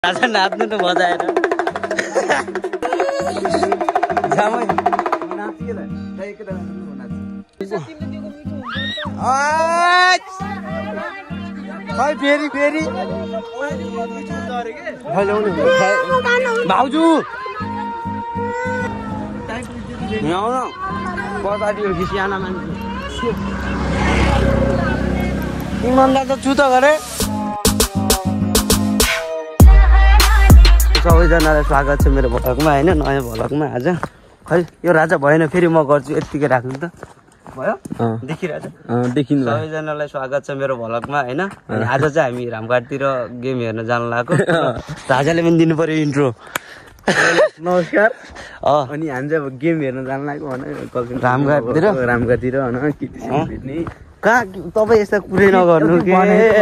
राजा नाच्नु त बजाएर फेरि फेरि भाउजू पछाडि हो कि साना मान्छे इमानदार त छु त गरे। सबैजनालाई स्वागत छ मेरो भ्लगमा होइन, नयाँ भ्लगमा। आज खै यो राजा भएन, फेरि म गर्छु, यत्तिकै राख्नु त भयो, देखिरहेछ देखिनु। सबैजनालाई स्वागत छ मेरो भ्लगमा होइन। अनि आज चाहिँ हामी रामघाटतिर गेम हेर्न जानु लागेको। राजाले पनि दिनु पर्यो इन्ट्रो। नमस्कार। अनि हामी चाहिँ अब गेम हेर्न जानु लागेको रामघाटतिर भेट्ने। कहाँ तपाईँ यस्ता कुरै नगर्नु के,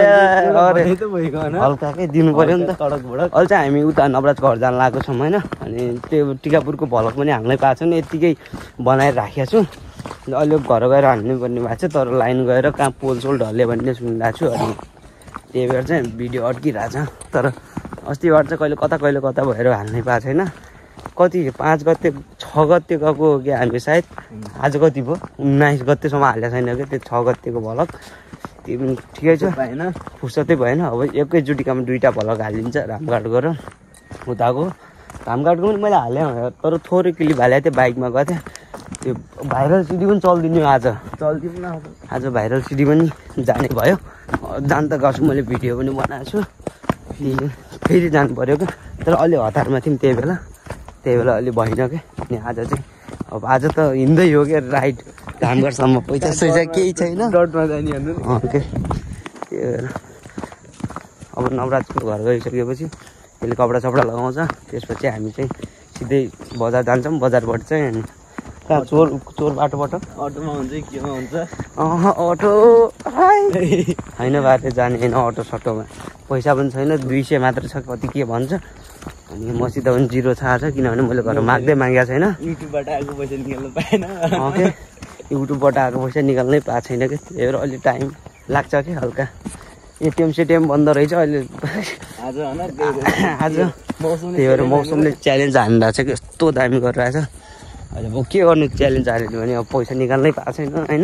हल्काकै दिनु पर्यो नि त। अहिले चाहिँ हामी उता नवराज घर जानु लागेको छौँ होइन। अनि त्यो टिकापुरको भ्लग पनि हाल्नै पाएको छैन, यत्तिकै बनाएर राखेको छु। अहिले घर गएर हाल्नु पर्ने भएको छ, तर लाइन गएर कहाँ पोलसोल ढल्यो भन्ने सुनिरहेको छु। अनि त्यही भएर चाहिँ भिडियो अड्किरहेछ। तर अस्तिबाट चाहिँ कहिले कता भएर हाल्नै पाएको छैन। कति 5 गते 6 गते गएको कि हामी सायद। आज कति भयो, 19 गतेसम्म हालेको छैन क्या त्यो 6 गतेको भ्लग। त्यो पनि ठिकै छ, फुर्सदै भएन। अब एकैचोटिकामा 2टा भ्लग हालिन्छ। रामघाट गएर उताको रामघाटको पनि मैले हालेँ, तर थोरै क्लिप हालेको थिएँ, बाइकमा गएको थिएँ। त्यो भाइरल सिडी पनि चल्दिने आज भाइरल सिडी पनि जाने भयो। जान त गर्छु, मैले भिडियो पनि बनाएको छु। फेरि जानु पऱ्यो क्या, तर अलि हतारमा थियौँ त्यही बेला अलि भएन क्या। अनि आज चाहिँ अब आज त हिँड्दै हो क्या राइड रामघाटसम्म। पैसा सैसा केही छैन, डटमा जाने भन्नु त्यही भएर अब नवराजको घर गइसकेपछि त्यसले कपडा सपडा लगाउँछ। त्यसपछि हामी चाहिँ सिधै बजार जान्छौँ। बजारबाट चाहिँ अनि कहाँ चोर बाटोबाट अटोमा हुन्छ केमा हुन्छ? अटो होइन, बाटो जाने होइन अटो सटोमा। पैसा पनि छैन, 200 मात्र छ, कति के भन्छ। अनि मसित पनि 0 छ, किनभने मैले घर मागेको छैन। युट्युबबाट आएको पैसा निकाल्नु पाएन युट्युबबाट आएको पैसा निकाल्नै पाएको छैन क्या। त्यही भएर अहिले टाइम लाग्छ कि हल्का। एटिएम बन्द रहेछ अहिले आज। त्यही भएर मौसमले च्यालेन्ज हानिरहेको छ कि यस्तो दामी गरिरहेछ। अहिले म के गर्नु च्यालेन्ज हाल्यो भने अब पैसा निकाल्नै पाएको छैन होइन।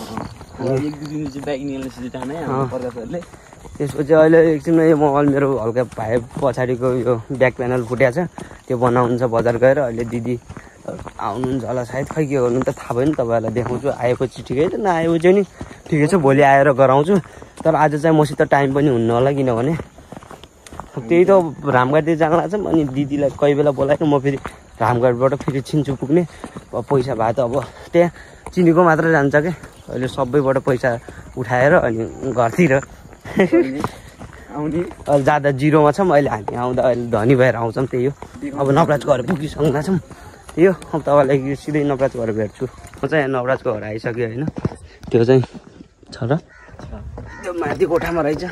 त्यसपछि अहिले एकछिनमा यो मोबाइल मेरो हल्का भाइ पछाडिको यो ब्याक प्यानल फुटेको छ, त्यो बनाउनु छ बजार गएर। अहिले दिदी आउनुहुन्छ होला सायद, खै के गर्नु त थाहा भएन। तपाईँहरूलाई देखाउँछु आएपछि ठिकै छ, नआएपछि नि ठिकै छ, भोलि आएर गराउँछु। तर आज चाहिँ मसित टाइम पनि हुन्न होला, किनभने त्यही त रामघाटतिर जानु लाग्छ। अनि दिदीलाई कोही बेला बोलाएर म फेरि रामघाटबाट फेरि छिन्चु पुग्ने। पैसा भए त अब त्यहाँ चिनीको मात्र जान्छ क्या। अहिले सबैबाट पैसा उठाएर अनि घरतिर आउने। अहिले जाँदा 0मा छौँ, अहिले हामी आउँदा अहिले धनी भएर आउँछौँ। त्यही हो, अब नवराज घर पुगिसक्दा छौँ। त्यही हो, अब तपाईँलाई सिधै नवराज घर भेट्छु। म चाहिँ नवराजको घर आइसक्यो होइन। त्यो चाहिँ छ र त्यो माथि कोठामा रहेछ।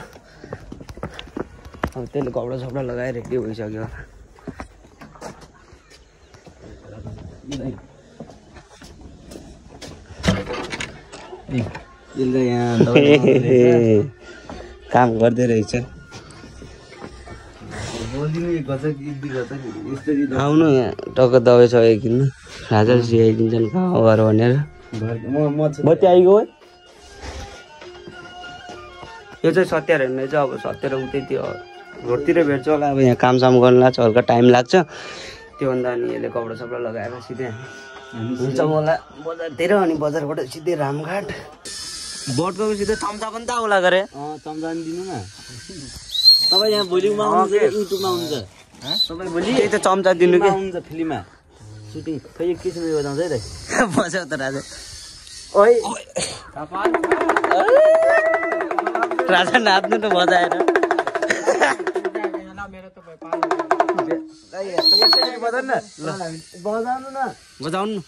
अब त्यसले कपडा सपडा लगाएर रेडी भइसक्यो। काम गर्दै रहेछ। आउनु यहाँ टक्क दबाई सबै किन्नु। राजाले सिकाइदिन्छन् कहाँ गर भनेर। बत्ती आइगयो है। यो चाहिँ सत्यार हेर्ने चाहिँ अब सत्यार उतै त्यो रोडतिर भेट्छ होला। अब यहाँ कामसाम गर्नु लाग्छ, हल्का टाइम लाग्छ। त्योभन्दा अनि यसले कपडा सपडा लगाएर सिधै हुन्छ मलाई बजारतिर। अनि बजारबाट सिधै रामघाट। बटको सिधै चम्चा पनि त आउला गरे। चम्चा पनि दिनु न। तपाईँ यहाँ भोलिमा आउनुहुन्छ, युट्युबमा आउनुहुन्छ? तपाईँ भोलि त्यही त चम्चा दिनु कि आउनुहुन्छ फिल्ममा सुटिङ। खै एकैछिन बजाउँछ है त बजाउ त राजा। राजा नाच्नु त बजाएर बजाउनु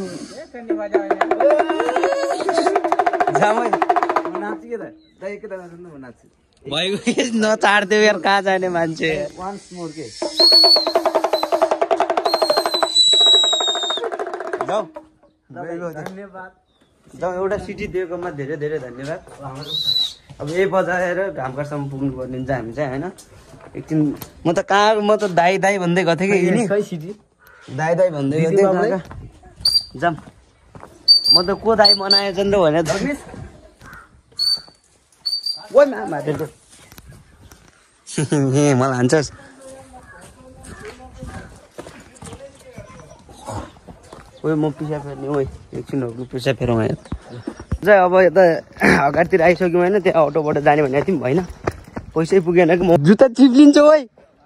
भएको नचाड्थ्यो यार, कहाँ जाने मान्छे। जाऊ एउटा सिटी दिएकोमा धेरै धेरै धन्यवाद। अब यही बजाएर ढामघरसम्म पुग्नु पर्ने हुन्छ हामी चाहिँ होइन। एकछिन म त दाई दाई भन्दै गएको थिएँ कि यिनी दाई दाई भन्दै गएको थिएँ जाम। म त को दाई बनाएछ नि त भने त ए मलाई हान्छस् ओइ म पिसा फेर्ने ओइ एकछिन पिसा फेरौँ यहाँ चाहिँ। अब यता अगाडितिर आइसक्यौँ होइन, त्यहाँ अटोबाट जाने भनेको थियौँ होइन, पैसै पुगेन कि म जुत्ता चिप्लिन्छु ओइ।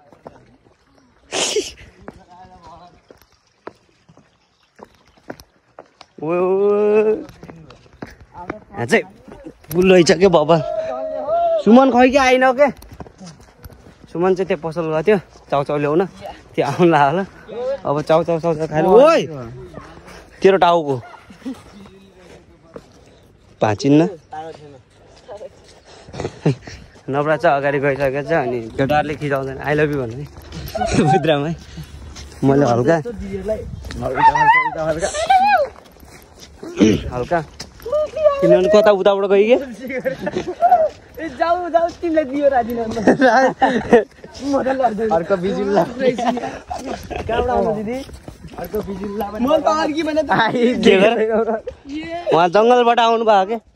यहाँ चाहिँ पुल रहेछ क्या बाबा। सुमन खै कि आइन के? सुमन चाहिँ त्यहाँ पसल गएको थियो चाउचाउ ल्याउन, त्यो आउनु ला होला। अब चाउचाउ खानु ओइ तेरो टाउको भाँचिन्न। नवरा चाहिँ अगाडि गइसकेको छ अनि केटाहरूले खिचाउँदैन आई लभ यु भन्ने भित्रमा मैले हल्का हल्का किनभने कता उताबाट गयो कि अर्को बिजुल्ला उहाँ जङ्गलबाट आउनु भयो क्या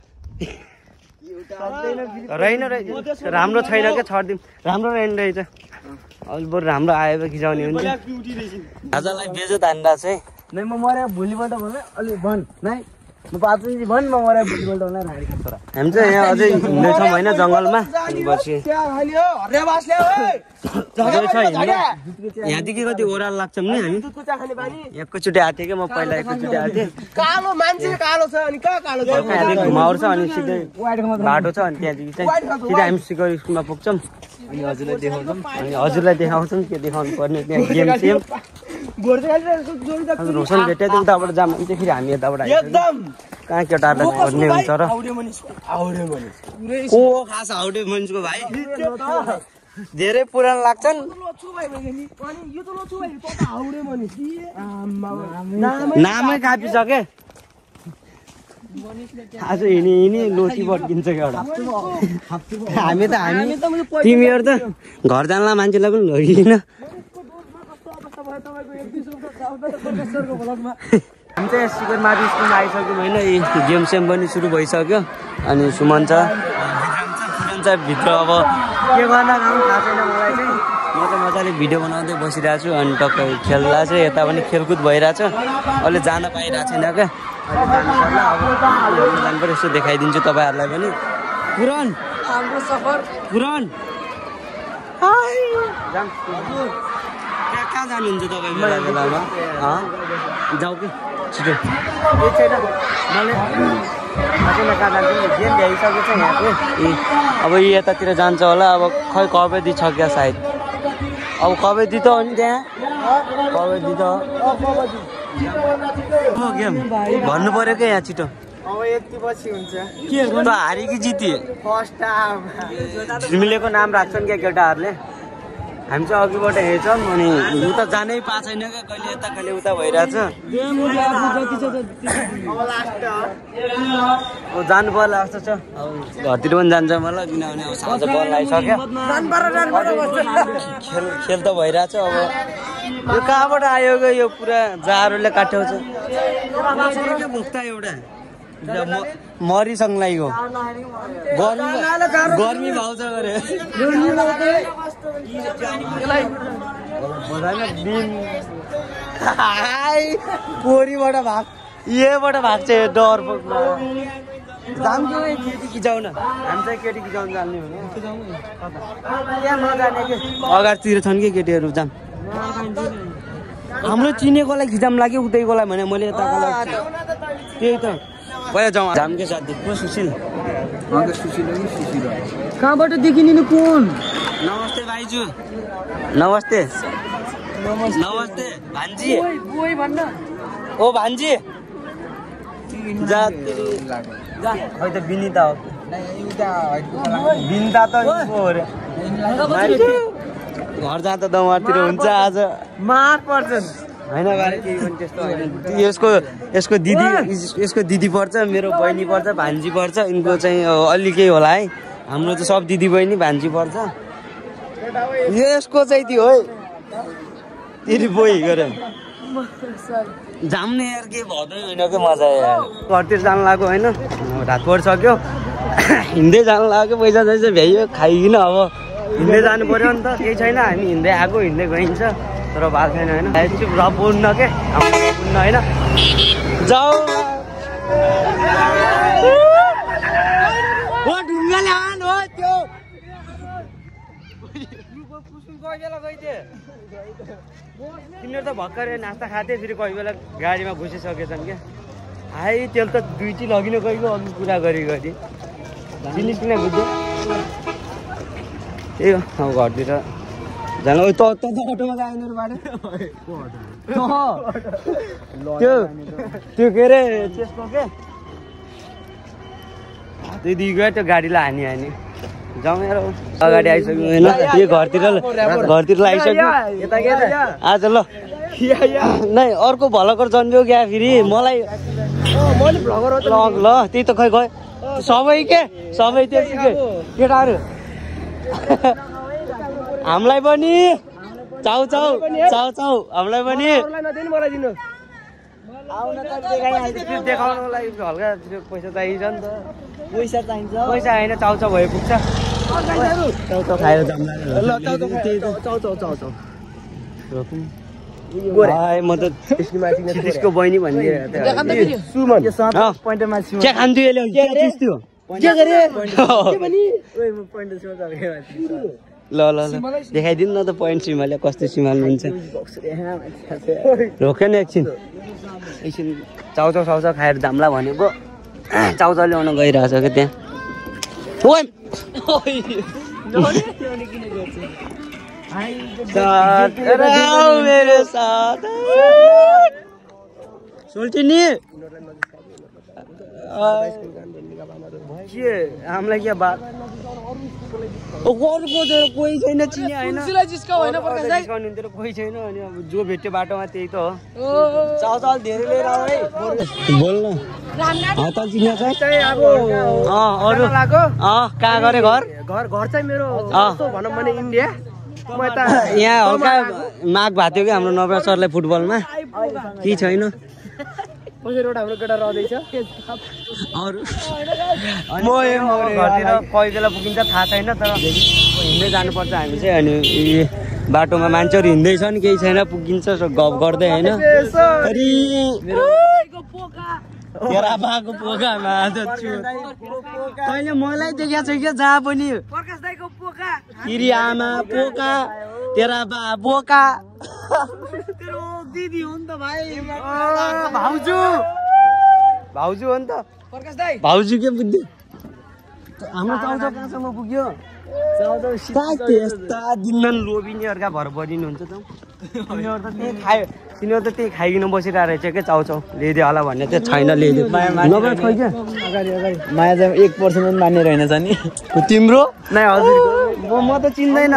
रहेन रहेछ राम्रो छैन क्या छरिदिउँ राम्रो रहेन रहेछ अब बरु राम्रो आयो खिचाउने हुन्थ्यो आजलाई बेजो तान्दा चाहिँ नै म मरे भोलिबाट भने अलि भन नै म पाँचजी भन म मरे भोलिबाट होला राडी छोरा हामी चाहिँ यहाँ अझै हिँड्दैछौँ होइन जङ्गलमा बसी यहाँदेखि कति ओह्रालो लाग्छौँ नि हामी एकैचोटि आएको थिएँ कि म पहिला एकैचोटि आएको थिएँ कालो मान्छे कालो छ अनि कहाँ कालो छ यहाँदेखि घुमाउर छ अनि सिधै बाटो छ अनि त्यहाँदेखि चाहिँ सिधै हामी सिकर स्कुलमा पुग्छौँ अनि हजुरलाई देखाउँछौँ के देखाउनु पर्ने त्यहाँ गेम सेम रोशन भेट्यो उताबाट जाम भने चाहिँ फेरि हामी यताबाट एकदम कहाँ केटाहरूलाई पर्ने हुन्छ र को खास हाउडे मान्छेको भाइ धेरै पुरानो लाग्छन् नामै कापिसके आज हिँडी लोटी पड्किन्छ कि एउटा हामी तिमीहरू त घर जानला मान्छेलाई पनि लगिन हामी चाहिँ सिकरमारी स्कुलमा आइसक्यौँ होइन गेम सेम पनि सुरु भइसक्यो अनि सुमन छ भित्र अब के गर्न थाहा छैन मलाई चाहिँ म त मजाले भिडियो बनाउँदै बसिरहेको छु अनि टक्कै खेल्दा चाहिँ यता पनि खेलकुद भइरहेछ अहिले जान पाइरहेको छैन क्या जानु पर्यो यसो देखाइदिन्छु तपाईँहरूलाई पनि पुरन कहाँ जानुहुन्छ तपाईँ बेलामा जाऊ कि छिटो छैन मैले कहाँ जान्छु गेम भ्याइसकेको छ यहाँको ए अब यतातिर जान्छ होला अब खै कबड्डी छ क्या सायद अब कबड्डी त हो नि त्यहाँ कबड्डी त गेम भन्नु पर्यो क्या यहाँ छिटो अब यति पछि हुन्छ के त हारे कि जितिए फर्स्ट हाफ झिमिलेको नाम राख्छन् क्या केटाहरूले हामी चाहिँ अघिबाट हेर्छौँ अनि उता जानै पाएको छैन क्या कहिले यता कहिले उता भइरहेछ अब जानु पर्ला जस्तो छ अब घरतिर पनि जान्छ मलाई किनभने अब साँझ बल आइसक्यो खेल त भइरहेछ अब यो कहाँबाट आयो क्या यो पुरा जारोले काट्याउँछ भोक्ता एउटा मरिसँगलाई हो गर्मी भाउँछ गरे कोरीबाट भाग यहीबाट भाग्छ डर जान्छ केटी खिचाउन हामी चाहिँ केटी खिचाउनु जान्ने भने त्यहाँ नजाने के अगाडितिर छन् कि केटीहरू जाम हाम्रो चिनेकोलाई खिचाम लाग्यो उतैकोलाई भने मैले यताकोलाई त्यही त पहिला जाउँ जामकै साथी को सुशील कहाँबाट देखिनु कुन नमस्ते भाइजू नमस्ते नमस्ते भान्जी ओ भान्जी जा खै त विनिता हो विनिता त हो रे घर जाँदा दमहरतिर हुन्छ आज मार पर्छन् होइन त्यस्तो यसको दिदी पर्छ मेरो बहिनी पर्छ भान्जी पर्छ यिनको चाहिँ अलिकै होला है हाम्रो त सब दिदी बहिनी भान्जी पर्छ यसको चाहिँ त्यो है तेरि बोइ गरे जाम्ने यार के भदै होइन के मजा यार घरतिर जानु लाग्यो होइन रात परिसक्यो हिँड्दै जानु लाग्यो पैसा चाहिँ भ्याइयो खाइकिन अब हिँड्दै जानु पर्यो नि त केही छैन हामी हिँड्दै आएको हिँड्दै गइन्छ तर बाल छैन होइन चुप र पुग्न के पुग्न होइन जाऊ ढुङ्गाले आन हो त्यो तिनीहरू त भर्खरै नास्ता खाँदै फेरि कोही बेला गाडीमा घुसिसकेछन् क्या हाई तेल त दुईटी लगिन गइको अघि कुरा गरी चिनिस किन बुझ्यो त्यही हो अब घरतिर जानु त अटोमा गएन त्यो के अरे त्यसको के त्यो दिदी गयो त्यो गाडीलाई हानी जाउँ यार अगाडि आइसक्यो होइन त्यो घरतिर आइसक्यो आज ल नै अर्को भलकर जन्मियो क्या फेरि मलाई ल त्यही त खै गयो सबै त्यतिकै केटाहरू हामीलाई पनि चाउ हामीलाई पनि देखाउनको लागि हल्का पैसा चाहिन्छ नि त पैसा होइन चाउचाउ भए पुग्छ चाउचाउ खाएर म त त्यसको बहिनी भनिदिएर क्या खान्थ्यो ल देखाइदिनु न त पोइन्ट सिमाले कस्तो सिमाल हुन्छ रोक्यो नि एकछिन चाउचाउ खाएर जाम्ला भनेको चाउचाउ ल्याउन गइरहेछ क्या त्यहाँ मेरो साथ सोल्टिनी के हामीलाई क्या बात कोही छैन चिने होइन कोही छैन अनि अब जो भेट्यो बाटोमा त्यही त हो चाउचाउ धेरै लिएर आऊ है बोल्न अरू कहाँ गरे घर चाहिँ मेरो भनौँ भने इन्डिया यहाँ हल्का माग भएको थियो कि हाम्रो नवराज सरलाई फुटबलमा केही छैन हाम्रो केटा रहँदैछ अरू घरतिर कोही बेला पुगिन्छ थाहा छैन तर हिँड्दै जानुपर्छ हामी चाहिँ अनि बाटोमा मान्छेहरू हिँड्दैछन् केही छैन पुगिन्छ गफ गर्दै होइन कहिले मलाई देखाएको छ क्या जहाँ पनि आमा पोका तेरा बा बोका दिदी हो नि त भाइ भाउजू हो नि त भाउजू के बुझ्दै हाम्रो चाउचाउ कहाँसम्म पुग्यो यस्ता दिनन लोभिनेहरूका भर परिनुहुन्छ त तिनीहरू त त्यही खाइकन बसिरहेको रहेछ क्या चाउचाउ ल्याइदियो होला भन्ने त्यो छैन ल्याइदियो नभए खै क्या माया चाहिँ 1% पनि मान्ने रहेनछ नि तिम्रो नै हजुर म त चिन्दैन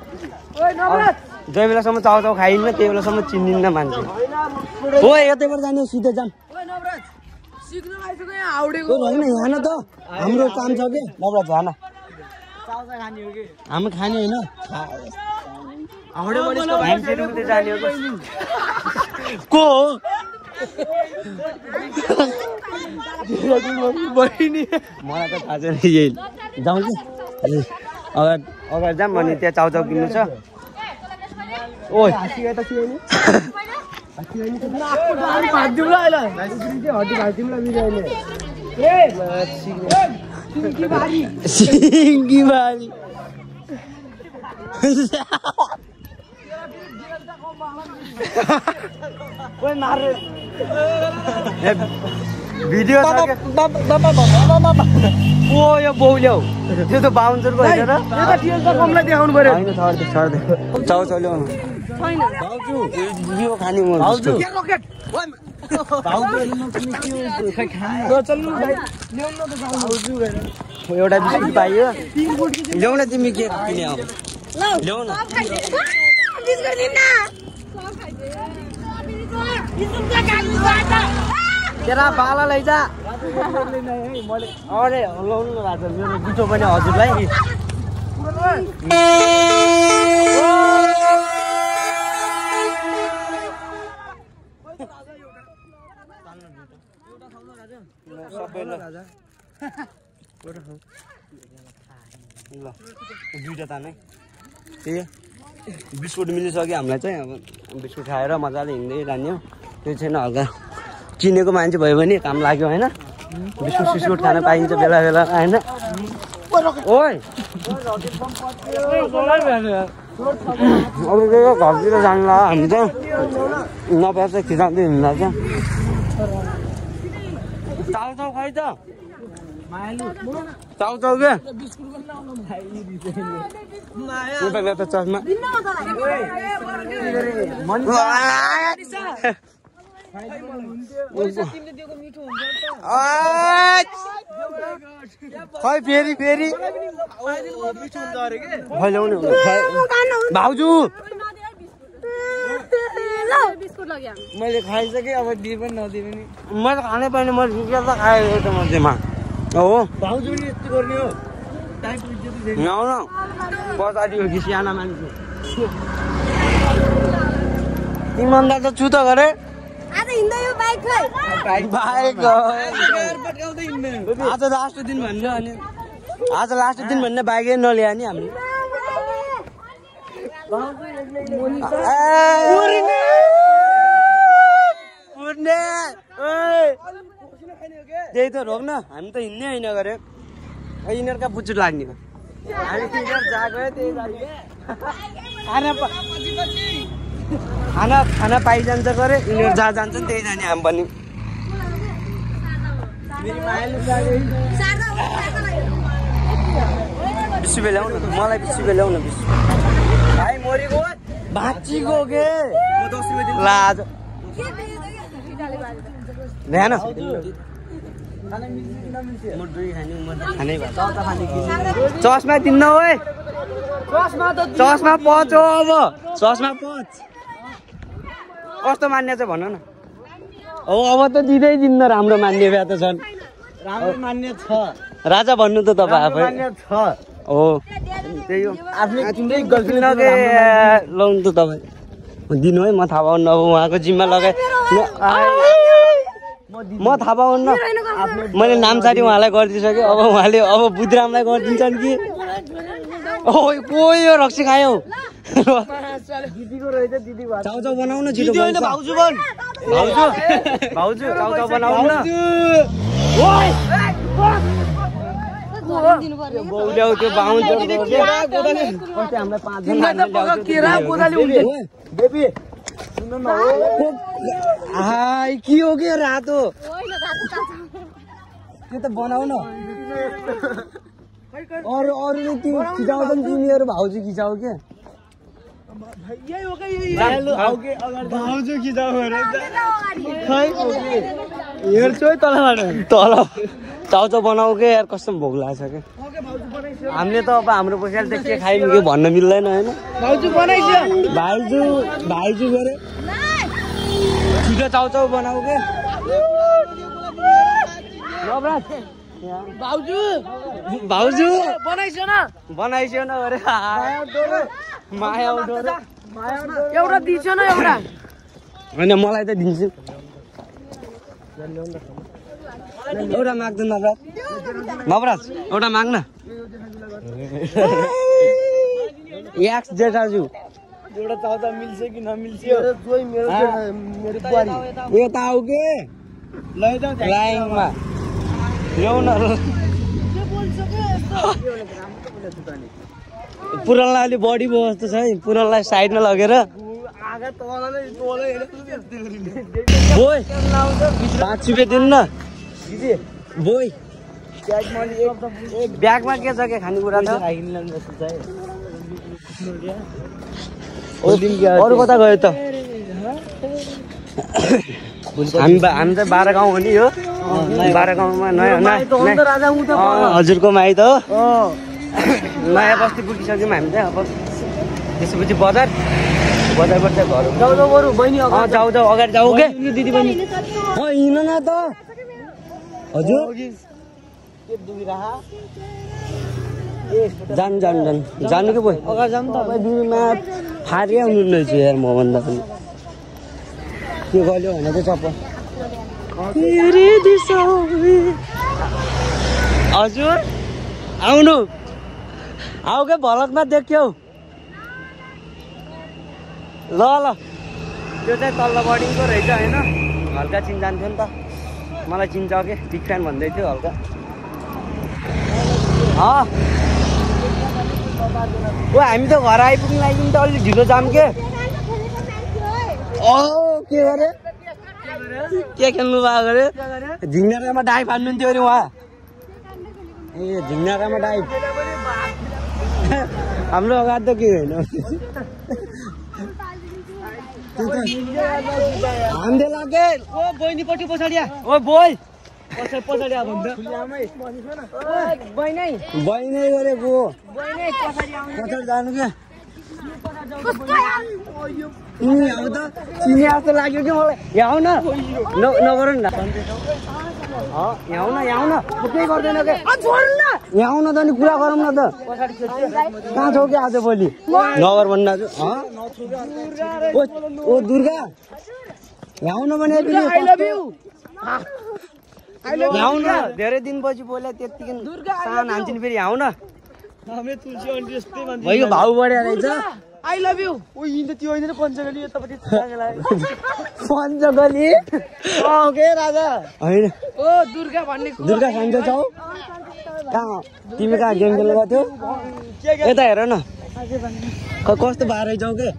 जय बेलासम्म चाउचाउ खाइन्न त्यही बेलासम्म चिन्दिन्न मान्छे हो यतैबाट जाने सिधै जाम होइन यहाँ त हाम्रो काम छ कि नभए जान हामी खाने होइन को हो मलाई त थाहा छैन यही जाउँ कि अगाडि जाऊँ अनि त्यहाँ चाउचाउ किन्नु छ ओइ सिङ्गी बारी भिडियो ओ यो बौल्यौ त्यो त 52 को होइन र यो त टिएल त कमलाई देखाउनु पर्यो हैन छर्दे चाउचाउ ल्याउनु छैन भाउजू भिडियो खाने म भाउजू के रकेट भाउजू खै खानु ल चल्नु भाइ ल्याउन त भाउजू हैन एउटा बिस्कुट पाइयो ल्याउन तिमी के किने आऊ ल्याउन बिस्कुट लिन सब खाइदे बिस्कुट का खानु तेरा बाला लैजा अरे लाउनु न राजा मेरो बिचो पनि हजुरलाई ल दुईटा तानै त्यही बिस्कुट मिलिसक्यो हामीलाई चाहिँ अब बिस्कुट खाएर मजाले हिँड्दै जाने हो त्यो छैन हल्का चिनेको मान्छे भयो भने काम लाग्यो होइन बिस्कुट सिस्कुट खान पाइन्छ बेला बेला होइन ओइ अब घरतिर जानु लाग्यो हामी त नपर्छ खिचाउँदै हिँड्दा चाहिँ चाउचाउ खै त चाउचाउ के त चस्मा खै फेरि फेरि भाउजू मैले खाइसकेँ अब दिए पनि नदिए पनि मैले खानै पाइने म त खाएँ एउटा मध्येमा हो भाउजू पनि यस्तो गर्ने हो न पछाडि हो कि साना मान्छे इमान्दार त छु त गरे आज लास्ट दिन भन्ने अनि आज लास्ट दिन भन्ने बाइकै नल्याए नि हामीले त्यही त रोक्न हामी त हिँड्ने होइन गरे यिनीहरूका बुच्चु लाग्ने हो हामी तिनीहरू जाएको त्यही खाना पाइजान्छ गरे यिनीहरू जहाँ जान्छन् त्यही जाने हामी पनि बिस्कुट ल्याउन मलाई बिस्कुट ल्याउन बिस्कुट भाइ मरेको भाँचिको के लाज ध्यान चस्मा दिन्न हो चस्मा पच हो अब चस्मा पच कस्तो मान्ने छ भन न हो अब त दिँदै दिन्न राम्रो मान्ने भए त छन् राम्रो मान्ने छ राजा भन्नु त तपाईँ आफै हो त्यही हो आफ्नो गल्ती नगे लाउनु त तपाईँ दिनु है म थाहा पाउनु अब उहाँको जिम्मा लगाएँ म थाहा पाउन्न मैले नामसारी उहाँलाई गरिदिइसकेँ अब उहाँले अब बुद्धरामलाई गरिदिन्छन् कि ओ कोही यो रक्सी खायो चाउचाउ बनाउन छिटो भाउजू भाउजू चाउचाउ बनाउनु न बौल्याउ त्यो बाहुन हामीलाई के हो के रातो त्यो त बनाउ न अरू अरूले तिमी खिचाउँछन् तिमीहरू भाउजू खिचाउ के भाउजू खिचाउ हेर्छु है तलबाट तल चाउचाउ बनाऊ के यार कस्तो भोक लाग्छ क्या हामीले त अब हाम्रो पैसाले त के खायौँ के भन्न मिल्दैन होइन भाइजू गरे छिटो चाउचाउ बनाऊ के भाउजू बनाइसो न गरे माया एउटा दिन्छ न एउटा होइन मलाई त दिन्छु एउटा माग्दैन नवराज एउटा माग्न एक्स जेठाजु एउटा चाउचाउ मिल्छ कि नमिल्छ यता आऊ के लाइनमा ल्याउन पुरानलाई अलि बढी व्यवस्था छ है पुरानलाई साइडमा लगेर 5 रुपियाँ दिनु न बोइ ब्यागमा के छ के खानेकुरा त अरू कता गयो त हामी त 12 गाउँ हो नि हो 12 गाउँमा नयाँ हजुरको माइत हो नयाँ बस्ती पुगिसक्यौँ हामी चाहिँ अब त्यसपछि बजारबाट चाहिँ घर जाऊ बरु बहिनी जाऊ अगाडि जाऊ के दिदी बहिनी हिँड्न न त हजुर जानु के भयो बिमा फारिया हुनुहुन्न रहेछ यार म भन्दा पनि के गर्यो भने चाहिँ चप्पल हजुर आउनु आऊ के भलकमा देख्यौ ल त्यो चाहिँ तल्लो बर्डिङको रहेछ होइन हल्का चिन्जान्थ्यो नि त मलाई चिन्छ के बिग फ्यान भन्दै थियो हल्का ओ हामी त घर आइपुग्नु लागि त अलिक ढिलो जाम के के गरे के खेल्नु भएको अरे झिङ्गारामा डाइभ हान्नुहुन्थ्यो अरे उहाँ ए झिङ्गारामा डाइभ हाम्रो अगाडि त के होइन हान्दै लागे ओ बहिनीपट्टि पछाडि ओ बोय पछाडि बहिनी गरेको पछाडि जानु के अब त चिने जस्तो लाग्यो कि मलाई यहाँ आउन नगर नि यहाँ आउन केही गर्दैन के यहाँ आउन त नि कुरा गरौँ न त कहाँ छौ कि आज भोलि नगर भन्नु ओ दुर्गा यहाँ आउन भने यहाँ आउन धेरै दिनपछि बोले त्यतिकै सान हान्छ नि फेरि यहाँ आउन भयो भाउ बढ्या रहेछ I love you. ओ यिन त्यो होइन पञ्चगली यतापट्टि पञ्चगली के राजा होइन ओ दुर्गा भन्ने दुर्गा खान्छ छौ कहाँ तिमी कहाँ गेम खेल्नु गएको थियौ यता हेर न कस्तो बाह्रै जाऊ के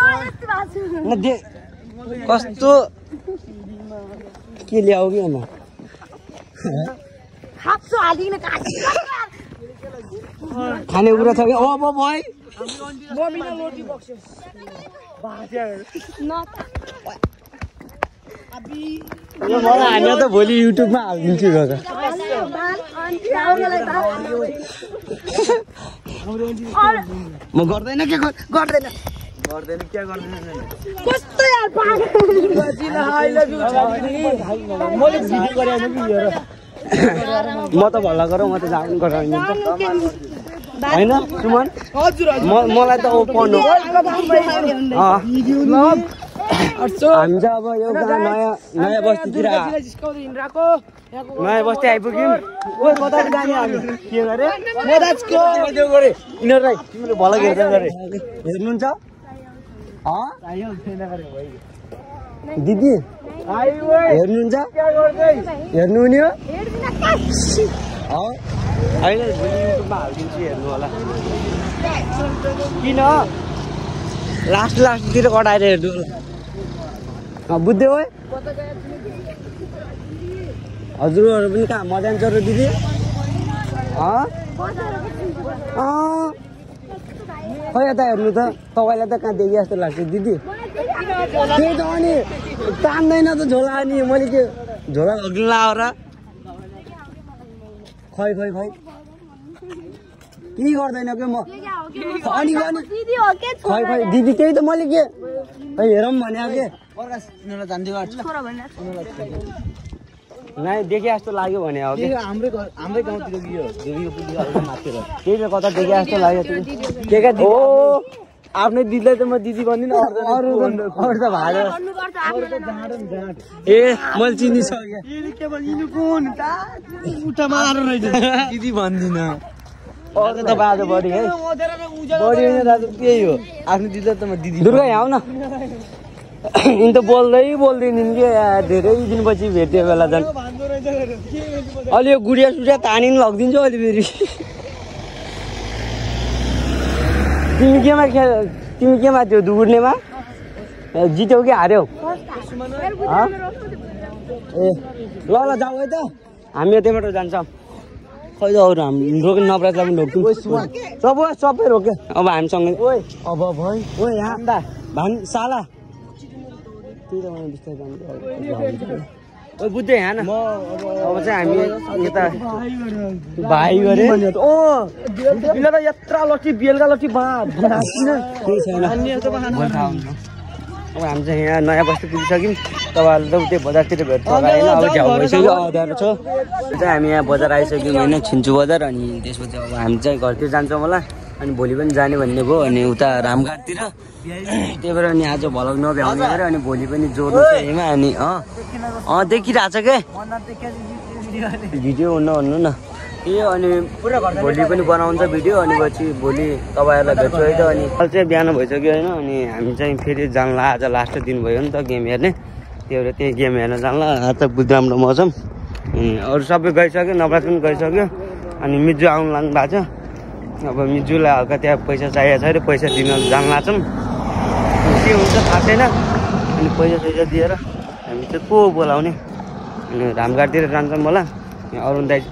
कस्तो के ल्याऊ कि अन्त खानेकुरा छ कि अब भाइ मलाई हामी त भोलि युट्युबमा हालिदिन्छु म गर्दैन के गर्दैन म त भल्ला गरौँ म त जानु गराउनु होइन सुमन मलाई त ओपन हो हामी चाहिँ अब यो नयाँ बस्तीतिर नयाँ बस्ती आइपुग्यौँ कता जाने हामी के गरे यिनीहरूलाई तिमीले भल हेर्नुहुन्छ दिदी हेर्नुहुन्छ हेर्नु हुने हो अहिले भोलि युट्युबमा हालिदिन्छु हेर्नु होला किन लास्टतिर कटाएर हेर्नु होला बुझ्दै हो हजुरहरू पनि कहाँ मजा जान्छ र दिदी खै यता हेर्नु त तपाईँलाई त कहाँ देखि जस्तो लाग्छ दिदी त्यही त अनि तान्दैन त झोला अनि मैले के झोला लग्नु लाएर खै केही गर्दैन के म अनि खै दिदी त्यही त मैले के हेरौँ भने के नाइ देखे जस्तो लाग्यो भने हो कि हाम्रै गाउँतिर त्यही त कता देखे जस्तो लाग्यो के हो आफ्नै दिदीलाई त म दिदी भन्दिनँ अरू त भाडा ए मैले चिनिसकेँ दिदी भन्दिनँ तपाईँ आज बढी है बढी होइन दाजु त्यही हो आफ्नो दिदीलाई त म दिदी दुर्गा यहाँ आऊ न यिन त बोल्दैन कि धेरै दिनपछि भेट्यो बेला झन् अलि यो गुडिया सुडिया तानिन लगिदिन्छु अलि फेरि तिमी केमा थियो दुगुर्नेमा जित्यौ कि हार्यौ ए ल जाऊ है त हामी यतैबाट जान्छौँ खै त अरू हामी रोक्नु नपरालाई पनि रोक्छौँ सबै रोक्यो अब हामीसँग अब भयो ओ यहाँ साला बुझ्दै यहाँ न अब चाहिँ हामी यता भाइ गरे ओ बिल त यत्रा लट्ठी बेलुका लट्ठी अब हामी चाहिँ यहाँ नयाँ बस्ती पुगिसक्यौँ। तपाईँहरू त त्यो बजारतिर भेट्छ होला होइन, अब झ्याउ भइसक्यो अँध्यारो छ। चाहिँ हामी यहाँ बजार आइसक्यौँ होइन, छिन्चु बजार। अनि त्यसपछि अब हामी चाहिँ घरतिर जान्छौँ होला। अनि भोलि पनि जाने भन्ने भयो, अनि उता रामघाटतिर। त्यही भएर अनि आज भ्लग नभ्याउने गऱ्यो। अनि भोलि पनि जोड्नु छ यहीँमा। अनि देखिरहेको छ क्या भिडियो नभन्नु न ए। अनि भोलि पनि बनाउँछ भिडियो। अनि पछि भोलि तपाईँहरूलाई भेट्छु है त। अनि अहिले चाहिँ बिहान भइसक्यो होइन। अनि हामी चाहिँ फेरि जानला, आज लास्ट दिन भयो नि त गेम हेर्ने। त्यही भएर त्यही गेम हेर्न जानला। आज त बुद्राम र मौसम। अरू सबै गइसक्यो, नवराज पनि गइसक्यो। अनि मिजु आउनु लाग्नु भएको छ। अब मिजुलाई हल्का त्यहाँ पैसा चाहिएको छ अरे, पैसा दिन जान लाग्छौँ। के हुन्छ थाहा छैन। अनि पैसा दिएर हामी चाहिँ को बोलाउने। अनि रामघाटतिर जान्छौँ होला। अरुण दाइ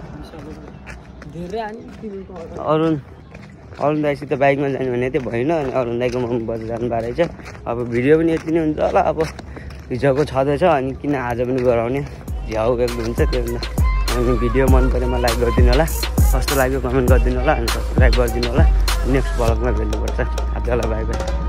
अरुण दाइसित बाइकमा जाने भने त्यो भएन। अनि अरुण दाइको मम्मी बजार जानु भएको रहेछ। अब भिडियो पनि यति नै हुन्छ होला। अब हिजोको छँदैछ। अनि किन आज पनि गराउने, झ्याउ बेग्लो हुन्छ त्यो भएर। अनि भिडियो मन परेमा लाइक गरिदिनु होला, कस्तो लाग्यो कमेन्ट गरिदिनु होला। अनि सब्सक्राइब गरिदिनु होला। नेक्स्ट भ्लगमा भेट्नुपर्छ। आजलाई बाई बाई।